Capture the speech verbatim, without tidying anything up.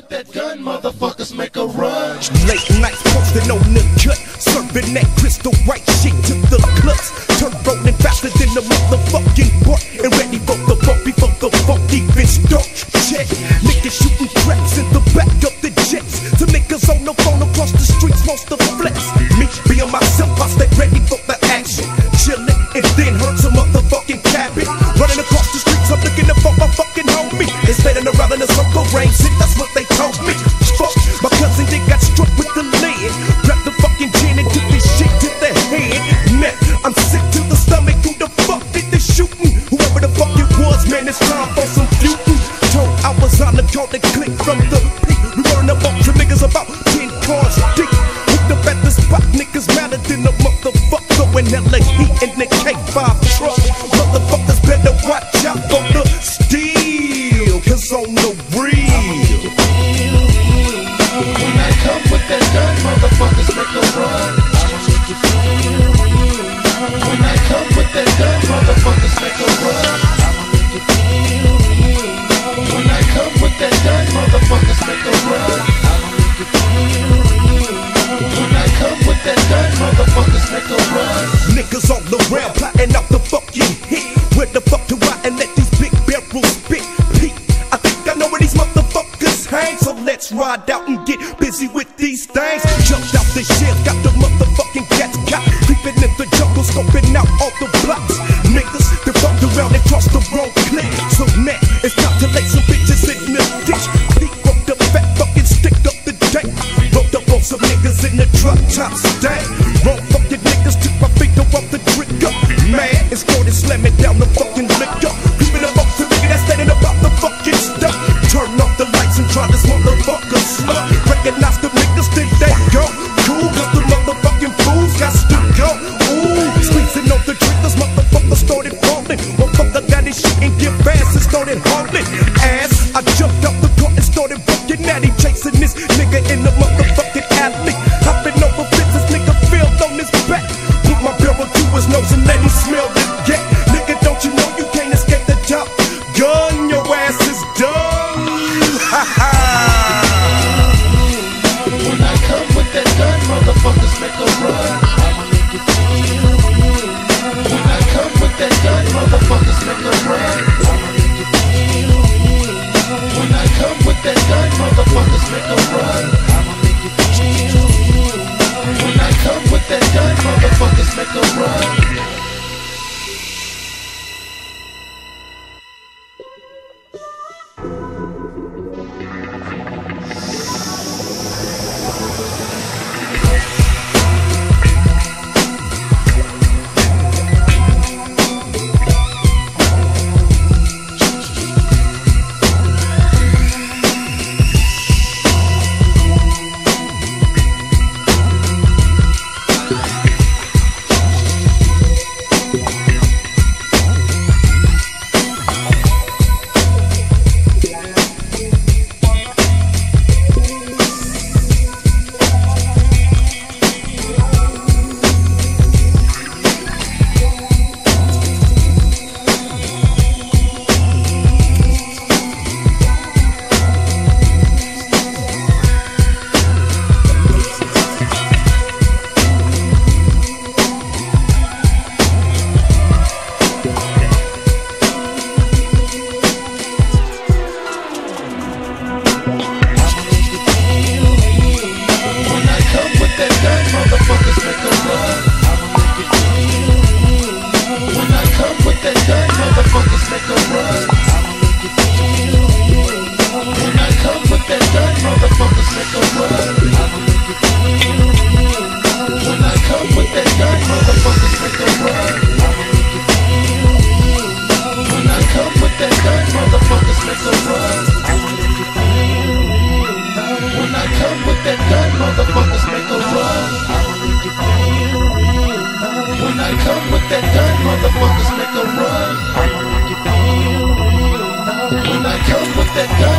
with that gun, motherfuckers make a run. Late nights posting on the cut, serving that crystal white shit to the clubs. Turn rolling faster than the motherfucking butt, and ready for the funk before the funk even start. Check, niggas shooting craps in the back of the jets. Some niggas on the phone across the streets, most of the flex. Me being myself, I stay ready for the action. Chillin' and then hurt some motherfucking cabin. Running across the streets, I'm looking for my fucking homie. They standing around in a circle range, shit, that's what they told me. Fuck, my cousin, they got struck with the lead. Grab the fucking gin and took this shit to the head. Man, I'm sick to the stomach, who the fuck did this shooting? Whoever the fuck it was, man, it's time for some feuding. Told I was on the call to click from the peak. We running up on some niggas about ten cars deep. Hooked up at the spot, niggas madder than a motherfucker. When hella heat in the K five truck. Motherfuckers better watch out for the steel, cause on the real, when I come with that gun, motherfuckers make a run. When I come with that gun, motherfuckers make a run. When I come with that gun, motherfuckers make a run. When I come with that gun, motherfuckers make a run. Niggas all around plotting out the fucking hit. Where the fuck do I and let these big barrels spit? Pete, I think I know where these motherfuckers hang. So let's ride out and get busy with these things. Jumped out the shit, got the motherfucking cats caught. Creeping in the jungle, scoping out all the blocks. Niggas, they fucked around and crossed the wrong cliff. So now, it's time to lay some bitches in the ditch. Pete broke the fat fucking stick up the day. Rolled up on some niggas in the truck top stand. Wrong fucking niggas took my finger off the trigger. Man, it's going slamming down the fucking liquor. Creeping up off the nigga that's standing about the fucking stuff. Turn off the lights and try this motherfucker sluck. Recognize the niggas, think they go cool, cause the motherfucking fools got to go. Ooh, squeezing on the triggers, motherfucker started falling. Motherfucker got his shit and get fast and started hauling ass. I jumped out the car and started fucking at him, chasing this nigga in the motherfucking alley. Hopping over fences, nigga fell on his back. Put my barrel to his nose and let him smell the gat. Nigga, don't you know you can't escape the top gun? Your ass is done. Ha ha. When I come with that gun, motherfuckers make a run. When I come with that gun, motherfuckers make a run. When I come with that gun, motherfuckers make a run. When I come with that gun, motherfuckers make a run. Motherfuckers make a run. When I come with that gun,